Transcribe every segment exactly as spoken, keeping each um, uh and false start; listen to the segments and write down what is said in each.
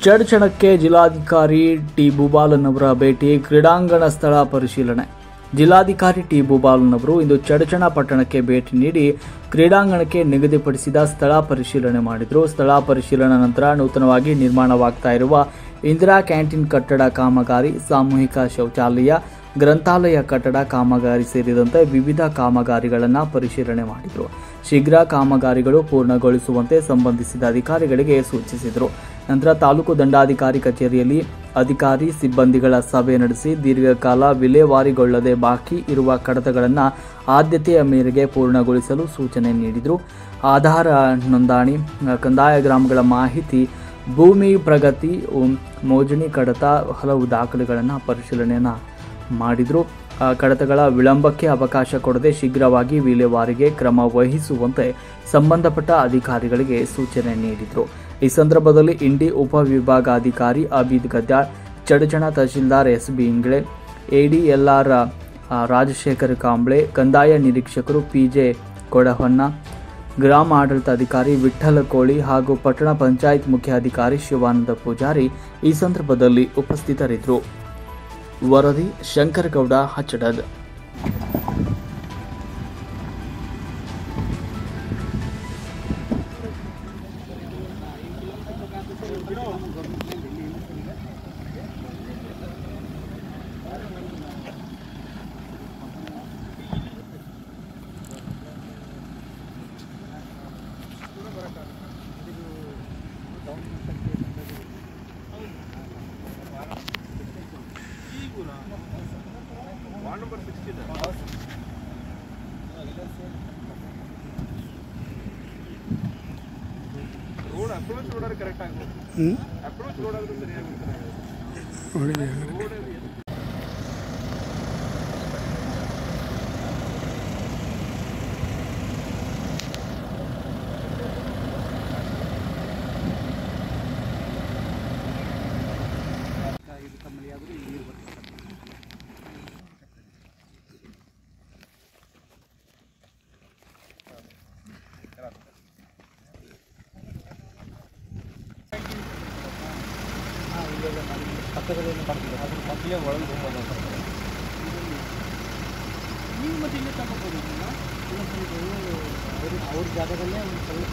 ಚಡಚಣಕ್ಕೆ ಜಿಲ್ಲಾಧಿಕಾರಿ ಟಿ ಭೂಪಾಲನ್ ಅವರ ಭೇಟಿ, ಕ್ರೀಡಾಂಗಣ ಸ್ಥಳ ಪರಿಶೀಲನೆ. ಜಿಲ್ಲಾಧಿಕಾರಿ ಟಿ ಭೂಪಾಲನ್ ಅವರು ಇಂದು ಚಡಚಣ ಪಟ್ಟಣಕ್ಕೆ ಭೇಟಿ ನೀಡಿ ಕ್ರೀಡಾಂಗಣಕ್ಕೆ ನಿಗದಿಪಡಿಸಿದ ಸ್ಥಳ ಪರಿಶೀಲನೆ ಮಾಡಿದರು. ಸ್ಥಳ ಪರಿಶೀಲನೆ ನಂತರ ನೂತನವಾಗಿ ನಿರ್ಮಾಣವಾಗ್ತಾ ಇರುವ ಇಂದಿರಾ ಕ್ಯಾಂಟೀನ್ ಕಟ್ಟಡ ಕಾಮಗಾರಿ, ಸಾಮೂಹಿಕ ಶೌಚಾಲಯ, ಗ್ರಂಥಾಲಯ ಕಟ್ಟಡ ಕಾಮಗಾರಿ ಸೇರಿದಂತೆ ವಿವಿಧ ಕಾಮಗಾರಿಗಳನ್ನು ಪರಿಶೀಲನೆ ಮಾಡಿದರು. ಶೀಘ್ರ ಕಾಮಗಾರಿಗಳು ಪೂರ್ಣಗೊಳಿಸುವಂತೆ ಸಂಬಂಧಿಸಿದ ಅಧಿಕಾರಿಗಳಿಗೆ ಸೂಚಿಸಿದರು. ನಂತರ ತಾಲೂಕು ದಂಡಾಧಿಕಾರಿ ಕಚೇರಿಯಲ್ಲಿ ಅಧಿಕಾರಿ ಸಿಬ್ಬಂದಿಗಳ ಸಭೆ ನಡೆಸಿ ದೀರ್ಘಕಾಲ ವಿಲೇವಾರಿಗೊಳ್ಳದೆ ಬಾಕಿ ಇರುವ ಕಡತಗಳನ್ನು ಆದ್ಯತೆಯ ಮೇರೆಗೆ ಪೂರ್ಣಗೊಳಿಸಲು ಸೂಚನೆ ನೀಡಿದರು. ಆಧಾರ ನೋಂದಣಿ, ಕಂದಾಯ ಗ್ರಾಮಗಳ ಮಾಹಿತಿ, ಭೂಮಿ ಪ್ರಗತಿ, ಮೋಜಣಿ ಕಡತ, ಹಲವು ದಾಖಲೆಗಳನ್ನು ಪರಿಶೀಲನೆಯನ್ನು ಮಾಡಿದರು. ಕಡತಗಳ ವಿಳಂಬಕ್ಕೆ ಅವಕಾಶ ಕೊಡದೆ ಶೀಘ್ರವಾಗಿ ವಿಲೇವಾರಿಗೆ ಕ್ರಮ ವಹಿಸುವಂತೆ ಸಂಬಂಧಪಟ್ಟ ಅಧಿಕಾರಿಗಳಿಗೆ ಸೂಚನೆ ನೀಡಿದರು. ಈ ಸಂದರ್ಭದಲ್ಲಿ ಇಂಡಿ ಉಪವಿಭಾಗಾಧಿಕಾರಿ Abid Gadyal, Chadachan tahsildar S B Ingle, ADLR Rajashekhar Kamble, ಕಂದಾಯ ನಿರೀಕ್ಷಕರು ಪಿಜೆ ಕೊಡಹೊನ್ನ, ಗ್ರಾಮ ಆಡಳಿತಾಧಿಕಾರಿ ವಿಠ್ಠಲ ಕೋಳಿ ಹಾಗೂ ಪಟ್ಟಣ ಪಂಚಾಯತ್ ಮುಖ್ಯಾಧಿಕಾರಿ ಶಿವಾನಂದ ಪೂಜಾರಿ ಈ ಸಂದರ್ಭದಲ್ಲಿ ಉಪಸ್ಥಿತರಿದ್ದರು. ವರದಿ Shankaragouda Hachchadad. Road approach road correct आगे अप्रोच रोड आगे सरियाಗಿ ಇದು ಕಮ್ಮಿ ಆದ್ರೆ ನೀರು ಬರ್ತದೆ. ಪಕ್ಕದಲ್ಲಿ ಬರ್ತಿದೆ ಅದ್ರ ಪಕ್ಕಲೇ ಒಳಗೆ ಹೋಗೋದು ನೀವು ಮತ್ತೆ ಇಲ್ಲೇ ತಗೋಬೋದು. ಅವ್ರ ಜಾಗದಲ್ಲೇ ಒಂದು ಸ್ವಲ್ಪ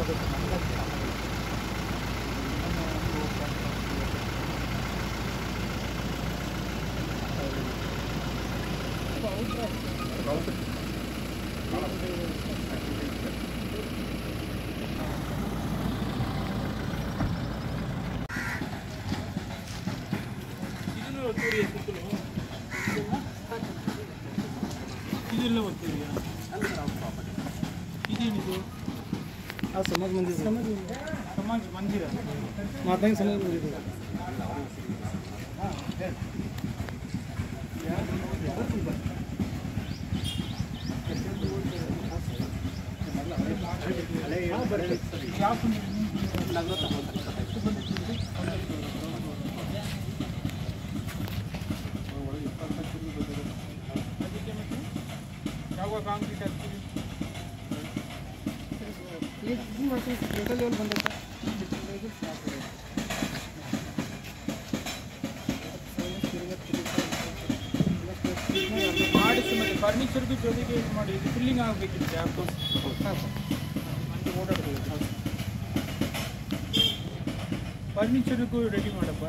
ಇದೆಲ್ಲ ಓದ್ತೀವಿ ಇದೇನಿದು ಸಮಾಜ ಮಂದಿರ ಸಮಾಜ ಮಂದಿರ ಮಾತಾಡಿ ಸಮಾಜ ಮಂದಿರ ಯಾವ काम की करती है ये जी वर्सेस लोकल लेवल बंद होता है ಮಾಡಿ ಸುಮ್ಮನೆ ಫರ್ನಿಚರ್ಗೆ ಜೊತೆಗೆ ಇದು ಮಾಡಿ ಇದು ಫಿಲ್ಲಿಂಗ್ ಆಗಬೇಕಿತ್ತು ಯಾಕೋ ಅಂತ ಓಡಾಡಬೇಕು. ಫರ್ನಿಚರ್ಗೂ ರೆಡಿ ಮಾಡಪ್ಪ.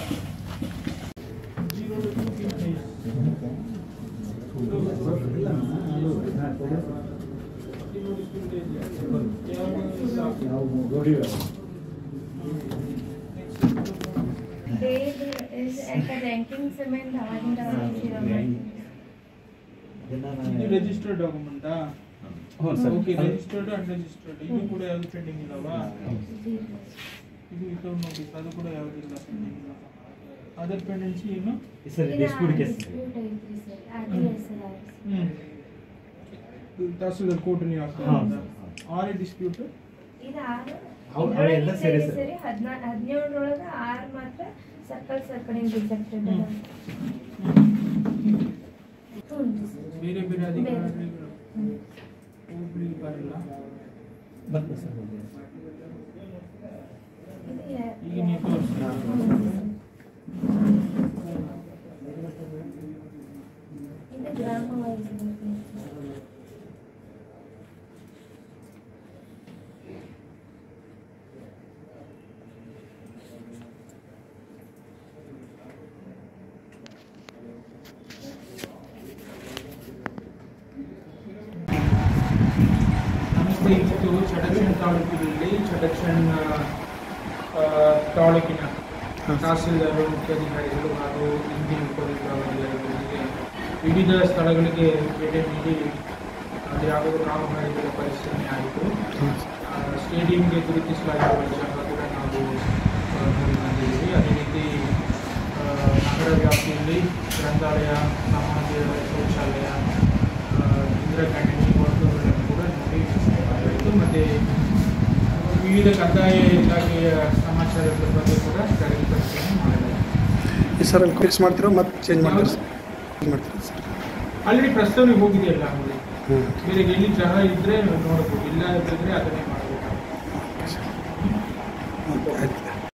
ರಿಜಿಸ್ಟರ್ಡ್ ಡಾಕ್ಯುಮೆಂಟಾ? ಓಕೆ, ರಿಜಿಸ್ಟರ್ಡ್ ಅಂಡ್ ರಿಜಿಸ್ಟರ್ಡ್ ಇದು ಕೂಡ ಯಾವುದು ಪೆಂಡಿಂಗ್ ಇಲ್ಲವಾ? ಇದು ವಿತೌಟ್ ನೋಟಿಸ್ ಅದು ಕೂಡ ಯಾವುದಿಲ್ಲ ಪೆಂಡಿಂಗ್ ಇಲ್ಲ. ಅದರ್ ಪೆಂಡೆನ್ಸಿ ಏನು sir? Dispute case hmm tahsildar court ನೀವು ಆಗ್ತದೆ ಆರ್ ಡಿಸ್ಪ್ಯೂಟ್ ಇದು ಆರು ಅವೆಲ್ಲ ಸೇರಿ ಸರಿ ಹದಿನೇಳು ಒಳಗೆ ಆರು ಮಾತ್ರ ಸರ್ಕಲ್ ಸರ್ಕಲ್ ರಿಜೆಕ್ಟೆಡ್ ಬೇರೆ ಬೇರೆ ಅಧಿಕಾರಿಗಳು ಹೋಗ್ಲಿ ಬರಲ್ಲ ಬರ್ತದೆ ಸರ್. ಈಗ ನೀವು ತೋರಿಸಿ. ಇದು ಗ್ರಾಮ ವೈಸ್ ನಮಸ್ತೆ. ಇವತ್ತು ಚಡಚಣ ತಾಲೂಕಿನಲ್ಲಿ ಚಡಚಣ ತಾಲೂಕಿನ ತಹಸೀಲ್ದಾರರು, ಮುಖ್ಯಾಧಿಕಾರಿಗಳು ಹಾಗೂ ಇಂದಿನ ಉಪವಿಭಾಗಾಧಿಕಾರಿಗಳಿಗೆ ವಿವಿಧ ಸ್ಥಳಗಳಿಗೆ ಭೇಟಿ ನೀಡಿ ಅದು ಯಾವುದೋ ಕಾಮಗಾರಿಗಳ ಪರಿಶೀಲನೆ ಆಯಿತು. ಸ್ಟೇಡಿಯಂಗೆ ಗುರುತಿಸಲಾಗಿರುವ ಜಾಗ ಕೂಡ ನಾವು ನೋಡಿ ಬಂದಿದ್ದೀವಿ. ಅದೇ ರೀತಿ ನಗರ ವ್ಯಾಪ್ತಿಯಲ್ಲಿ ಗ್ರಂಥಾಲಯ, ಸಮಾಜ ಶೌಚಾಲಯ, ಇಂದಿರಾ ಕ್ಯಾಂಟೀನ್ ವಸ್ತುಗಳನ್ನು ಕೂಡ ನೋಡಿ ಆಯಿತು. ಮತ್ತು ವಿವಿಧ ಕಂದಾಯ ಇಲಾಖೆಯ ಸಮಾಚಾರಗಳ ಬಗ್ಗೆ ಕೂಡ ಸ್ಥಳೀಯ ಪರಿಶೀಲನೆ ಮಾಡಲಾಗಿದೆ. ಈ ಸರ್ ಅಲ್ಲಿ ಫಿಕ್ಸ್ ಮಾಡ್ತೀರೋ ಮತ್ತೆ ಚೇಂಜ್ ಮಾಡ್ತೀರಾ ಸರ್ ಮಾಡ್ತೀರಾ ಸರ್? ಆಲ್ರೆಡಿ ಪ್ರಸ್ತಾವನೆ ಹೋಗಿದೆಯಲ್ಲ, ಆಮೇಲೆ ಬೇರೆ ಎಲ್ಲಿ ಜಾಗ ಇದ್ದರೆ ನೋಡ್ಬೋದು, ಇಲ್ಲ ಇದ್ದರೆ ಅದನ್ನೇ